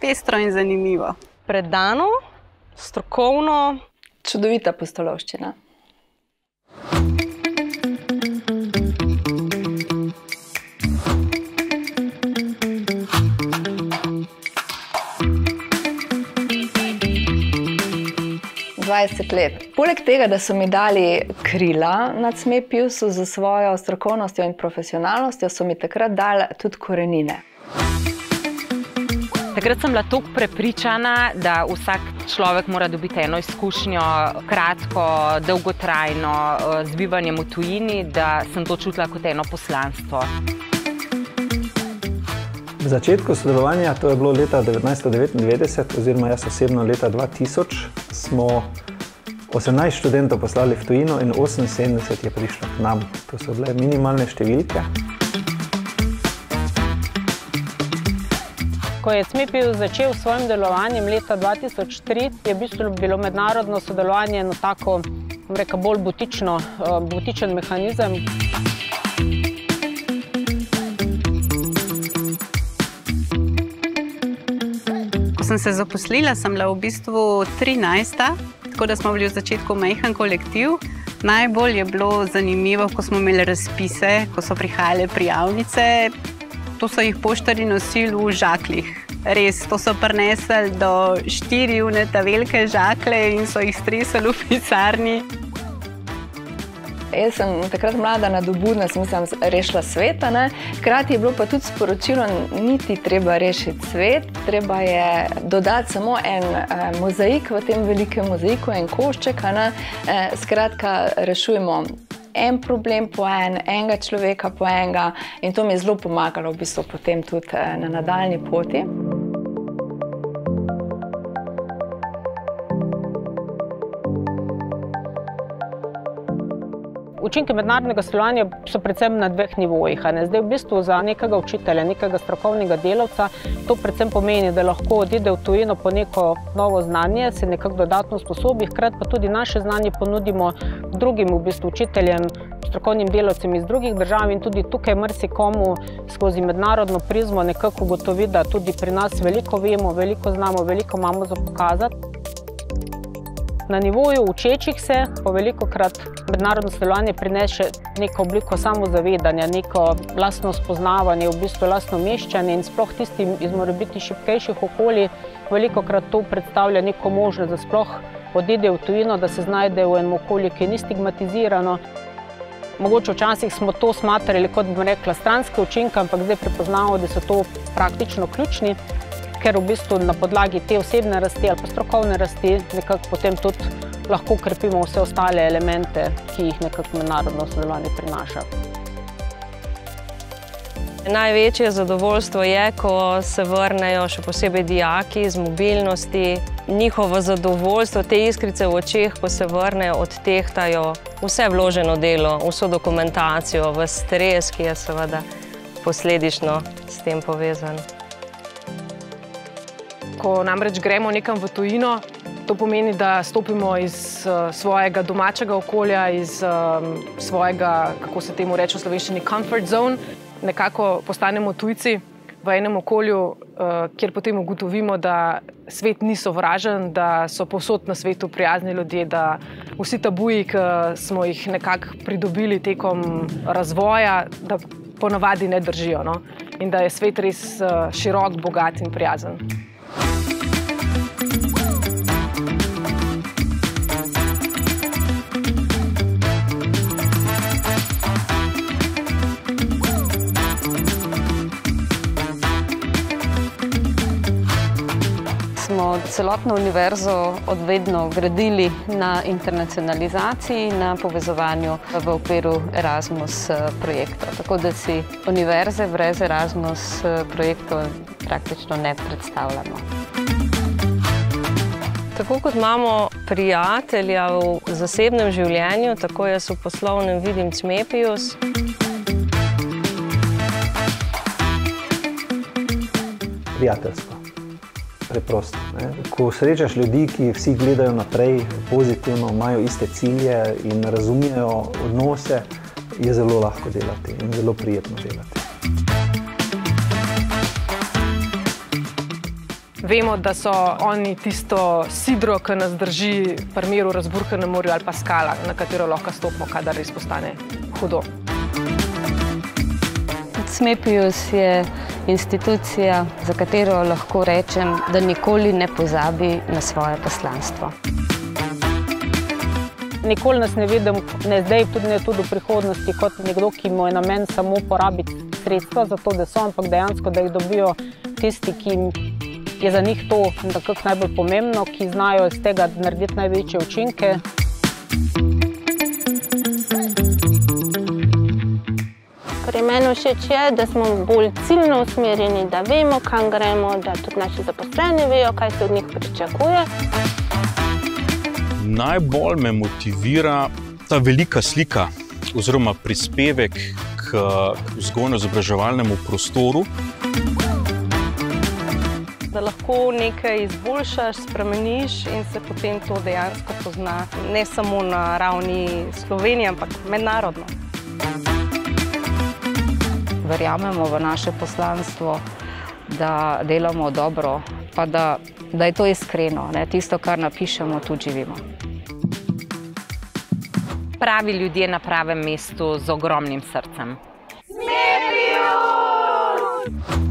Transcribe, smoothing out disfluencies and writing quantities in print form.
pestro in zanimivo. Predano, strokovno. Čudovita pustolovščina. Let. Poleg tega, da so mi dali krila nad Smepiusu za svojo strokovnostjo in profesionalnostjo, so mi takrat dali tudi korenine. Takrat sem bila toliko prepričana, da vsak človek mora dobiti eno izkušnjo, kratko, dolgotrajno, z bivanjem v tujini, da sem to čutila kot eno poslanstvo. V začetku sodelovanja, to je bilo leta 1999, oziroma jaz osebno leta 2000, smo 18 študentov poslali v tujino in 78 je prišlo k nam. To so bile minimalne številke. Ko je Smepius začel s svojim delovanjem leta 2003, je v bistvu bilo mednarodno sodelovanje eno tako, bolj butičen mehanizem. Ko sem se zaposlila, sem bila v bistvu 13. Tako da smo bili v začetku majhen kolektiv. Najbolj je bilo zanimivo, ko smo imeli razpise, ko so prihajale prijavnice. To so jih poštarji nosili v žaklih. Res, to so prinesli do 4 uneta velike žakle in so jih stresali v pisarni. Jaz sem takrat mlada, nadobudna, sem rešila sveta. Hkrati je bilo pa tudi sporočilo, niti treba rešiti svet, treba je dodati samo en mozaik v tem velikem mozaiku, en košček. Skratka, rešujemo en problem po enega človeka po enega in to mi je zelo pomagalo v bistvu potem tudi na nadaljnji poti. Učinki mednarodnega sodelovanja so predvsem na dveh nivojih. Zdaj v bistvu za nekega učitelja, nekega strokovnega delavca, to predvsem pomeni, da lahko odide v tujino po neko novo znanje, se nekako dodatno sposobi, hkrati pa tudi naše znanje ponudimo drugim v bistvu učiteljem, strokovnim delavcem iz drugih držav in tudi tukaj marsikomu skozi mednarodno prizmo nekako ugotovi, da tudi pri nas veliko vemo, veliko znamo, veliko imamo za pokazati. Na nivoju učečih se pa velikokrat mednarodno sodelovanje prinese neko obliko samozavedanja, neko lastno spoznavanje, v bistvu lastno meščanje in sploh tistim iz morebiti šibkejših okolij velikokrat to predstavlja neko možnost, da sploh odide v tujino, da se znajde v enem okolju, ki ni stigmatizirano. Mogoče včasih smo to smatrali kot, bom rekla, stranske učinke, ampak zdaj prepoznamo, da so to praktično ključni, ker v bistvu na podlagi te osebne rasti ali pa strokovne rasti nekako potem tudi lahko krepimo vse ostale elemente, ki jih nekako mednarodno sodelovanje prinaša. Največje zadovoljstvo je, ko se vrnejo še posebej dijaki iz mobilnosti. Njihovo zadovoljstvo, te iskrice v očeh, ko se vrnejo, odtehtajo vse vloženo delo, vso dokumentacijo, v stres, ki je seveda posledično s tem povezan. Ko namreč gremo nekam v tujino, to pomeni, da stopimo iz svojega domačega okolja, iz svojega, kako se temu reče v slovenščini, comfort zone. Nekako postanemo tujci v enem okolju, kjer potem ugotovimo, da svet ni sovražen, da so povsod na svetu prijazni ljudje, da vsi tabuji, ki smo jih nekako pridobili tekom razvoja, da ponavadi ne držijo, no? In da je svet res širok, bogat in prijazen. Smo celotno univerzo odvedno gradili na internacionalizaciji, na povezovanju v okviru Erasmus projektov. Tako da si univerze brez Erasmus projektov praktično ne predstavljamo. Tako kot imamo prijatelja v zasebnem življenju, tako jaz v poslovnem vidim Smepius. Prijateljstvo. Preprosto. Ko srečaš ljudi, ki vsi gledajo naprej pozitivno, imajo iste cilje in razumejo odnose, je zelo lahko delati in zelo prijetno delati. Vemo, da so oni tisto sidro, ki nas drži pri miru, razburkanem morju ali pa skala, na katero lahko stopimo, kadar res postane hudo. Smepius je institucija, za katero lahko rečem, da nikoli ne pozabi na svoje poslanstvo. Nikoli nas ne vidim, ne zdaj, tudi ne tudi v prihodnosti, kot nekdo, ki mu je namen samo porabiti sredstva za to, da so, ampak dejansko, da jih dobijo tisti, ki je za njih to nekako najbolj pomembno, ki znajo iz tega narediti največje učinke. Torej, meni všeč je, da smo bolj ciljno usmerjeni, da vemo, kam gremo, da tudi naši zaposleni vejo, kaj se od njih pričakuje. Najbolj me motivira ta velika slika oziroma prispevek k vzgojno-izobraževalnemu prostoru. Da lahko nekaj izboljšaš, spremeniš in se potem to dejansko pozna ne samo na ravni Slovenije, ampak mednarodno. Verjamemo v naše poslanstvo, da delamo dobro, pa da je to iskreno, ne? Tisto, kar napišemo, tudi živimo. Pravi ljudje na pravem mestu z ogromnim srcem. Smepius!